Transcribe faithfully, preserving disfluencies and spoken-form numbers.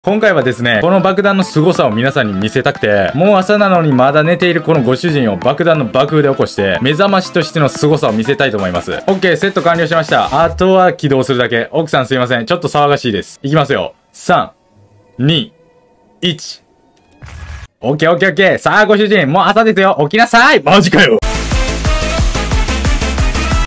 今回はですね、この爆弾の凄さを皆さんに見せたくて、もう朝なのにまだ寝ているこのご主人を爆弾の爆風で起こして、目覚ましとしての凄さを見せたいと思います。OK、セット完了しました。あとは起動するだけ。奥さんすいません。ちょっと騒がしいです。いきますよ。さん、に、いち。オッケーオッケーオッケー。さあ、ご主人、もう朝ですよ。起きなさい。マジかよ。